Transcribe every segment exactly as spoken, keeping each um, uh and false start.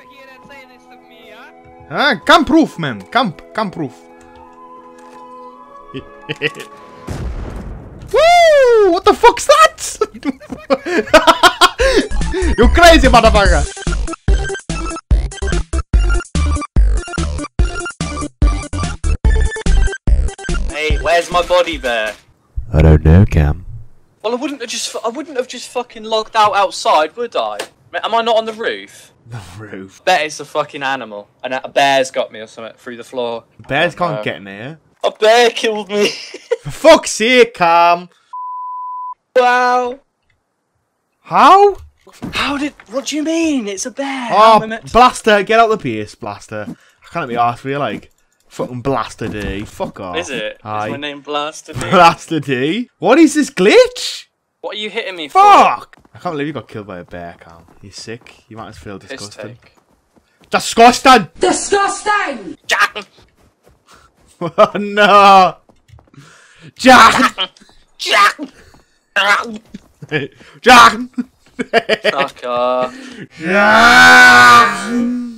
here and say this to me, huh? Huh? Camp proof, man. Camp, camp proof. Woo! What the fuck's that? You crazy motherfucker! Hey, where's my body bear? I don't know, Cam. Well, I wouldn't have just I wouldn't have just fucking logged out outside, would I? Am I not on the roof? The roof. Bet it's a fucking animal, and a bear's got me or something through the floor. Bears Oh, can't no. get in here. A bear killed me. For fuck's sake, Cam. Wow. How? How did? What do you mean? It's a bear. How Oh, am I meant to- Blaster, get out the base, Blaster. I can't be arsed for you, like. Fucking Blaster D. Fuck off. Is it? Aye. Is my name Blaster D? Blaster D? What is this glitch? What are you hitting me for? Fuck! I can't believe you got killed by a bear, Cam. You're sick. You might as feel Piss disgusting. take. Disgusting! Disgusting! Jack! Oh no! Jack! Jack! Jack! Fuck off. Jack!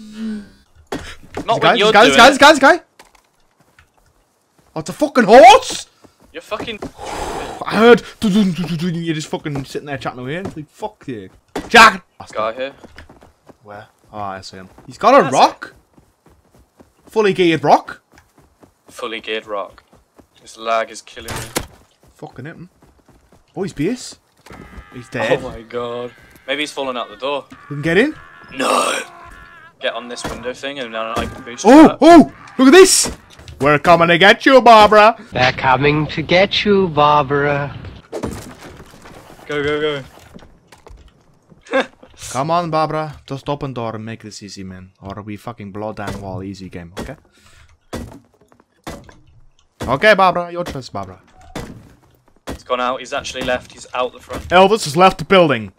Not Guy, when you're guy, doing guy, it. guy, guy! Oh, it's a fucking horse! You're fucking... I heard. You're just fucking sitting there chatting away. It's like, fuck you. Jack! Guy here. Where? Oh, I see him. He's got a That's rock. Fully geared rock. Fully geared rock. This lag is killing me. Fucking hit him. Oh, he's base. He's dead. Oh my god. Maybe he's fallen out the door. We can get in. No! Get on this window thing and then I can boost Oh, you up. oh! Look at this! We're coming to get you, Barbara. They're coming to get you, Barbara. Go, go, go. Come on, Barbara. Just open door and make this easy, man. Or we fucking blow down wall easy game, okay? Okay, Barbara. Your choice, Barbara. He's gone out. He's actually left. He's out the front. Elvis has left the building.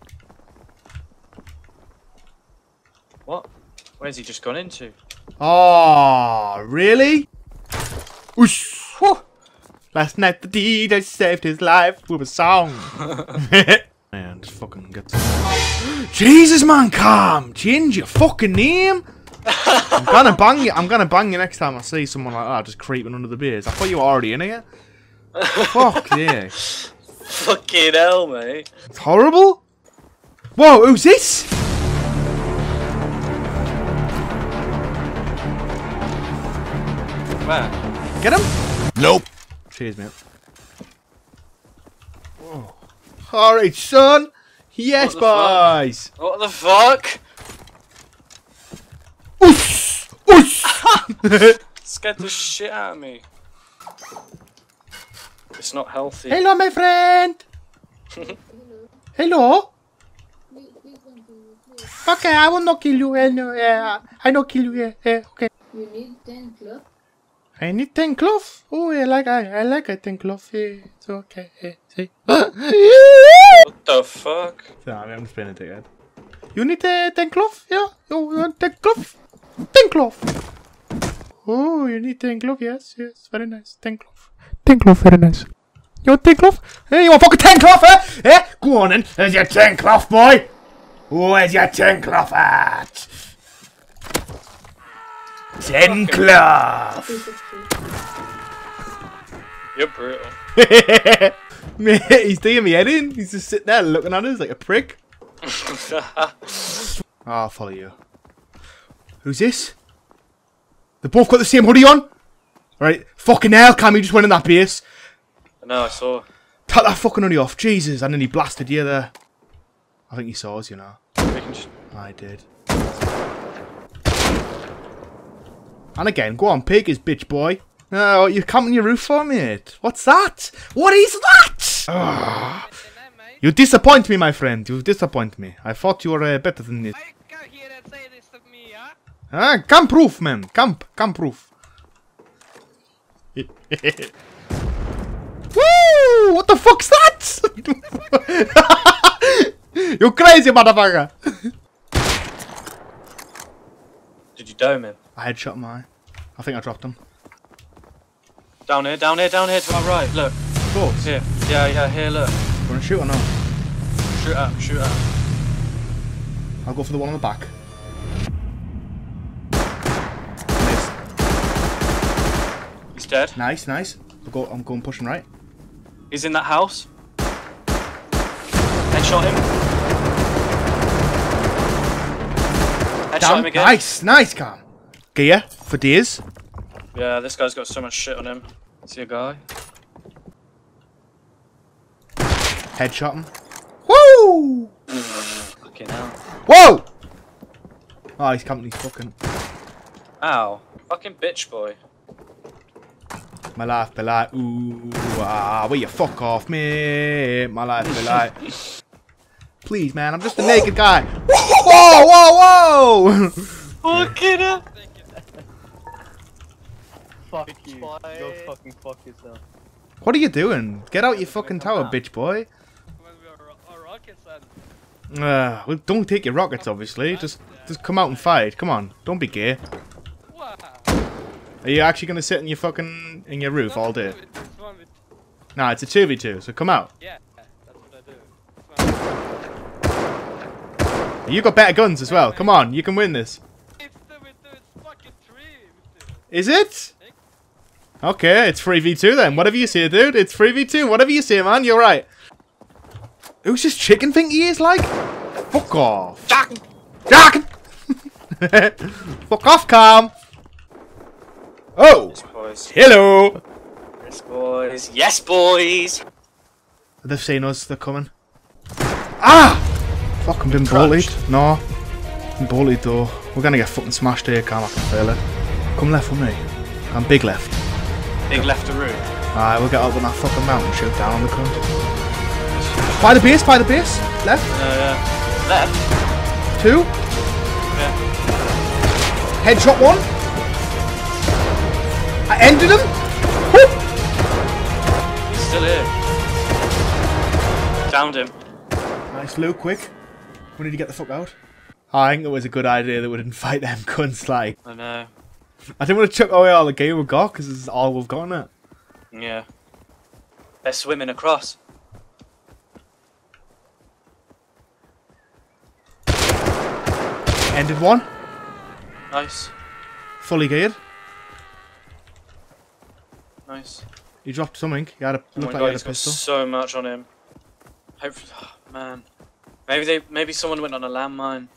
What? Where's he just gone into? Oh, really? Oosh. Whew. Last night the D J saved his life with a song. Man, just fucking get Jesus, man, calm. Change your fucking name. I'm gonna bang you. I'm gonna bang you next time I see someone like that just creeping under the beers. I thought you were already in here. Fuck yeah. Fucking hell, mate. It's horrible. Whoa, who's this? Where? Get him? Nope. Cheers, mate. Whoa. Alright, son. Yes, What the fuck? boys. What the fuck? Oosh! Oosh! Scared the shit out of me. It's not healthy. Hello, my friend. Hello. Okay, I will not kill you. Uh, no, uh, I not kill you. Yeah, yeah, okay. You need ten cloth. I need ten cloth. Oh, I like I, I like a ten cloth. Yeah, it's okay. Yeah, see. What the fuck? Sorry, I'm just being a dickhead. You need uh, ten cloth? Yeah. You want ten cloth? Ten cloth. Oh, you need ten cloth? Yes, yes. Very nice. Ten cloth. Ten cloth. Very nice. You want ten cloth? Hey, you want fucking ten cloth? Eh? Eh? Go on then. There's your ten cloth, boy. Where's your ten cloth at? Ten cloth. You're brutal. Mate, he's digging me head in. He's just sitting there looking at us like a prick. Oh, I'll follow you. Who's this? They both got the same hoodie on. Right, fucking hell, Cam, you just went in that base. No, I saw. Take that fucking hoodie off. Jesus, I nearly blasted you there. I think he saw us, you know. We can just... I did. And again, go on, pig his bitch boy. Oh, you're camping your roof for, mate. What's that? What is that? Ah. You disappoint me, my friend. You disappoint me. I thought you were uh, better than this. Why come here and say this to me, huh? Ah, camp proof, man. Camp, camp proof. Woo! What the fuck's that? You crazy motherfucker. Did you dome him? I headshot him, I. I think I dropped him. Down here, down here, down here to our right. Look. Of course. Here. Yeah, yeah, here, look. You wanna shoot or not? Shoot up, shoot up. I'll go for the one on the back. He's dead. Nice, nice. I'll go, I'm going pushing right. He's in that house. Headshot him. Headshot Down. him again. Nice, nice, Cam. Gear for days. Yeah, this guy's got so much shit on him. See a guy? Headshot him. Woo! Fucking hell. Whoa! Oh, he's camping. He's fucking. Ow. Fucking bitch boy. My life be like, ooh, ah, will you fuck off, me? My life be like. Please, man, I'm just a naked guy. Whoa, whoa, whoa! Fucking hell. Fuck you. Go fucking fuck yourself. What are you doing? Get out your fucking tower, bitch boy. When we are our rockets and Uh, well, don't take your rockets, obviously. Just, just come out and fight. Come on, don't be gay. wow. Are you actually gonna sit in your fucking in your roof all day? It's one with, Nah, it's a two v two, so come out. yeah, that's what I do. You got better guns as well. Come on, you can win this. It's the with the it's fucking three. with the- Is it? Okay, it's three v two then. Whatever you say, dude. It's three v two. Whatever you say, man. You're right. Who's this chicken think he is like? Fuck off. Jack! Jack! Fuck off, Calm. Oh! Yes, boys. Hello! Yes, boys. Yes, boys! They've seen us. They're coming. Ah! Fuck, I'm being bullied. No. I'm bullied though. We're gonna get fucking smashed here, Calm. I can feel it. Come left with me. I'm big left. Big left of room. Alright, we'll get up on that fucking mountain and shoot down on the cunt. By the base, by the base. Left. Uh, yeah. Left? Two. Yeah. Headshot one. I ended him. Whoop. He's still here. Downed him. Nice loot, quick. We need to get the fuck out. I think it was a good idea that we didn't fight them cunts, like. I know. I didn't want to chuck away all the gear we've got, because this is all we've got in it. Yeah. They're swimming across. Ended one. Nice. Fully geared. Nice. He dropped something. He had a, Oh looked my like he god, had he's a got pistol. so much on him. Hopefully, oh, man. Maybe they, maybe someone went on a landmine.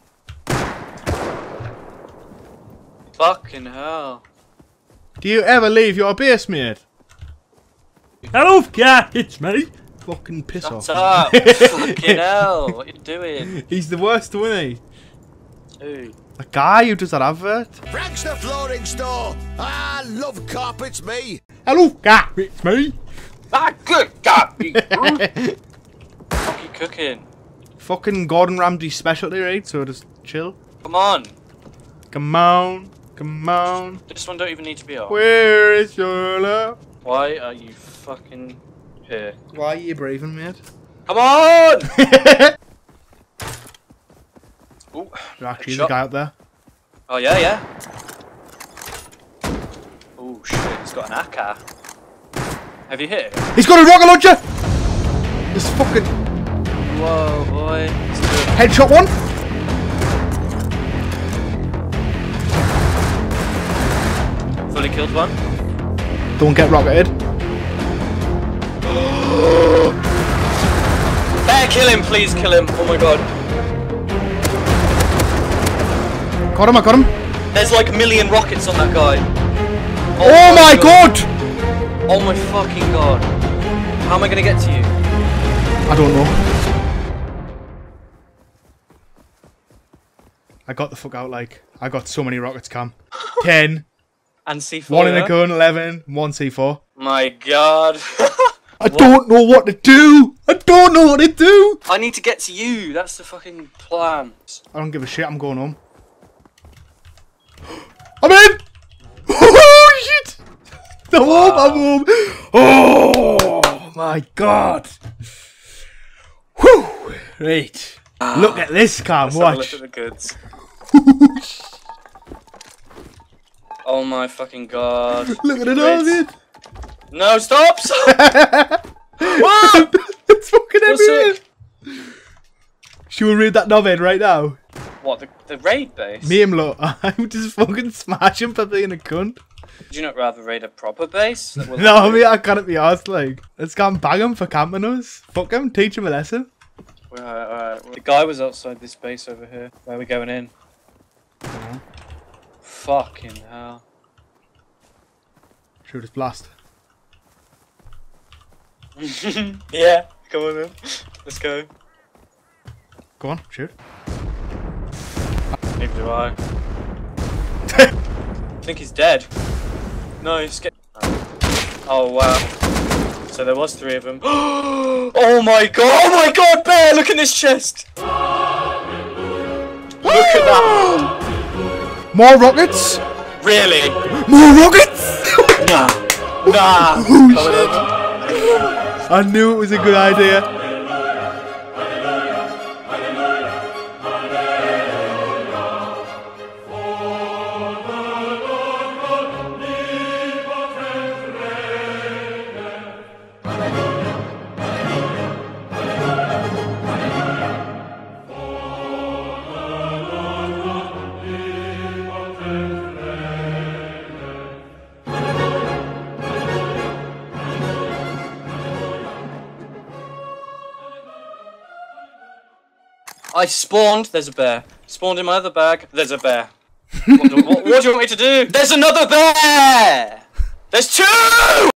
Fucking hell. Do you ever leave your base, mate? Hello, yeah, it's me. Fucking piss Shut off. up. Fucking hell. What you doing? He's the worst, isn't he? Who? The guy who does that advert. Frank's the flooring store. I love carpets, me. Hello, yeah, it's me. Ah, good God. Fuck you cooking. Fucking Gordon Ramsay's specialty, right? So just chill. Come on. Come on, come on. This one don't even need to be on. Where is your love? Why are you fucking here? Why are you breathing, mate? Come on! Ooh, There actually is shot. a guy up there. Oh yeah, yeah. Oh shit, he's got an A K. Have you hit him? He's got a rocket launcher! This fucking Whoa, boy. He's doing- headshot one. Fully killed one. Don't get rocketed. Better kill him, please kill him. Oh my god. Got him, I got him. There's like a million rockets on that guy. Oh, my god! Oh my fucking god. How am I gonna get to you? I don't know. I got the fuck out, like. I got so many rockets, Cam. Ten. And C four. One in a yeah? gun, eleven, one C four. My god. I don't know what to do! I don't know what to do! I need to get to you. That's the fucking plan. I don't give a shit, I'm going home. I'm in! Oh shit! I'm home, I'm home! Oh my god! Whew! Right. Look at this, Cam, Let's have a look watch. at the goods. Oh my fucking god. Look at it all, Great. dude! No, stop! Stop! What? It's fucking You're everywhere! sick. Should we read that novel right now? What, the, the raid base? Me and look, I'm just fucking smashing for being a cunt. Would you not rather raid a proper base? That will- No, I mean, I can't be arsed, like. Let's go and bang him for camping us. Fuck him, teach him a lesson. Alright, alright. The guy was outside this base over here. Where are we going in? Uh-huh. Fucking hell. Shoot his blast. Yeah, come on then. Let's go. Go on, shoot. Neither do I. I think he's dead. No, he's get. Oh wow. So there was three of them. Oh my god! Oh my god, Bear! Look at this chest! Look at that! More rockets! Really? More rockets! Nah. Nah. I knew it was a good idea. I spawned, there's a bear. Spawned in my other bag, there's a bear. what, do, what, what do you want me to do? There's another bear! There's two!